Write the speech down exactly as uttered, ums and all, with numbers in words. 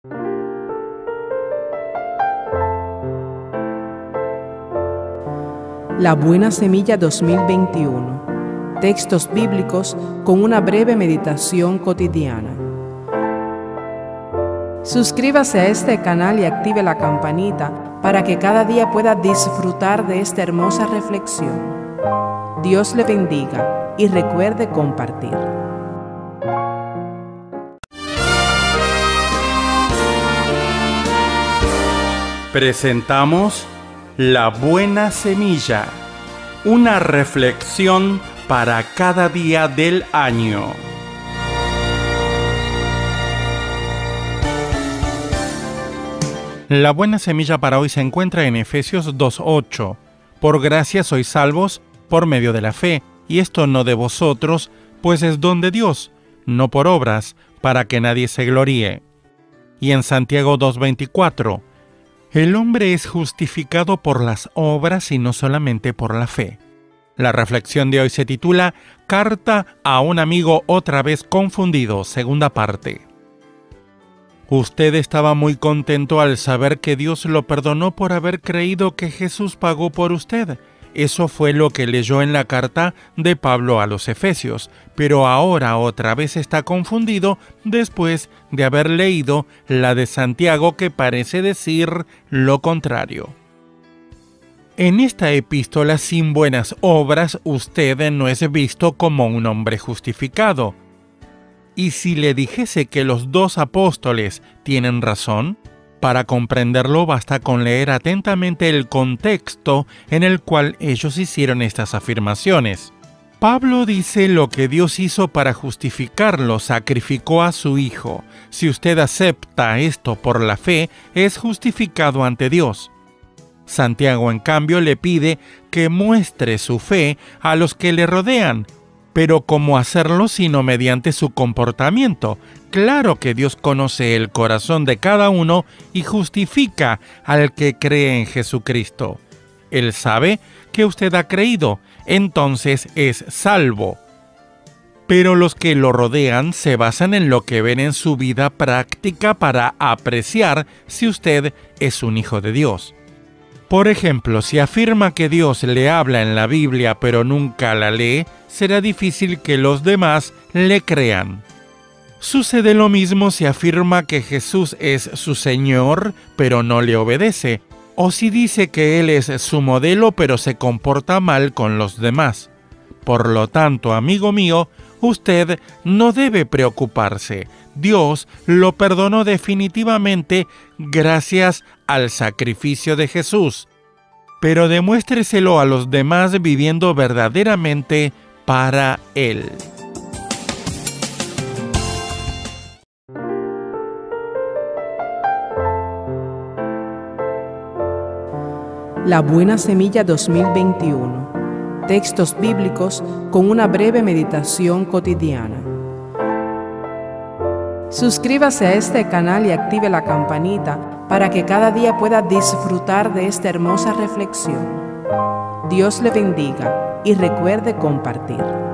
La Buena Semilla dos mil veintiuno. Textos bíblicos con una breve meditación cotidiana. Suscríbase a este canal y active la campanita para que cada día pueda disfrutar de esta hermosa reflexión. Dios le bendiga y recuerde compartir. Presentamos La Buena Semilla, una reflexión para cada día del año. La buena semilla para hoy se encuentra en Efesios dos ocho. Por gracia sois salvos por medio de la fe, y esto no de vosotros, pues es don de Dios, no por obras, para que nadie se gloríe. Y en Santiago dos veinticuatro, el hombre es justificado por las obras y no solamente por la fe. La reflexión de hoy se titula Carta a un amigo otra vez confundido, segunda parte. Usted estaba muy contento al saber que Dios lo perdonó por haber creído que Jesús pagó por usted. Eso fue lo que leyó en la carta de Pablo a los Efesios, pero ahora otra vez está confundido después de haber leído la de Santiago, que parece decir lo contrario. En esta epístola sin buenas obras, usted no es visto como un hombre justificado. Y si le dijese que los dos apóstoles tienen razón, para comprenderlo basta con leer atentamente el contexto en el cual ellos hicieron estas afirmaciones. Pablo dice lo que Dios hizo para justificarlo, sacrificó a su Hijo. Si usted acepta esto por la fe, es justificado ante Dios. Santiago, en cambio, le pide que muestre su fe a los que le rodean, pero ¿cómo hacerlo sino mediante su comportamiento? Claro que Dios conoce el corazón de cada uno y justifica al que cree en Jesucristo. Él sabe que usted ha creído, entonces es salvo. Pero los que lo rodean se basan en lo que ven en su vida práctica para apreciar si usted es un hijo de Dios. Por ejemplo, si afirma que Dios le habla en la Biblia pero nunca la lee, será difícil que los demás le crean. Sucede lo mismo si afirma que Jesús es su Señor pero no le obedece, o si dice que Él es su modelo pero se comporta mal con los demás. Por lo tanto, amigo mío, usted no debe preocuparse. Dios lo perdonó definitivamente gracias al sacrificio de Jesús. Pero demuéstreselo a los demás viviendo verdaderamente para Él. La Buena Semilla dos mil veintiuno. Textos bíblicos con una breve meditación cotidiana. Suscríbase a este canal y active la campanita para que cada día pueda disfrutar de esta hermosa reflexión. Dios le bendiga y recuerde compartir.